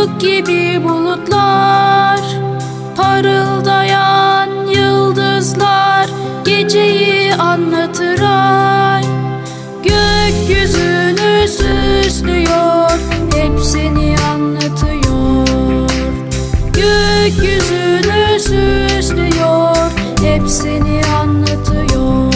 Pamuk gibi bulutlar, parıldayan yıldızlar geceyi anlatır ay. Gökyüzünü süslüyor, hep seni anlatıyor. Gökyüzünü süslüyor, hep seni anlatıyor.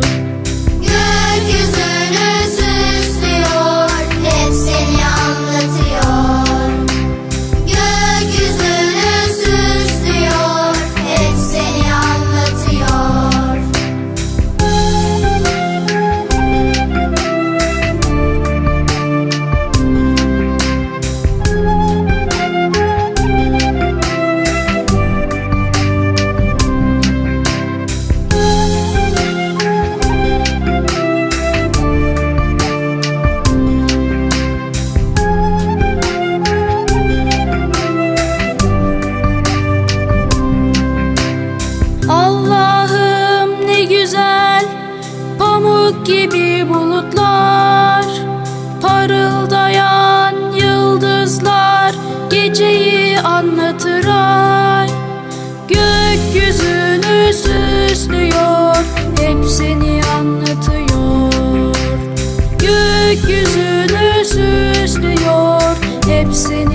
Gökyüzünü süslüyor, hep seni anlatıyor. Gökyüzünü süslüyor, hep seni anlatıyor. Allah'ım ne güzel, pamuk gibi bulutlar, parıldayan yıldızlar geceyi anlatır ay. Gökyüzünü süslüyor, hep seni anlatıyor. Gökyüzünü süslüyor, hep seni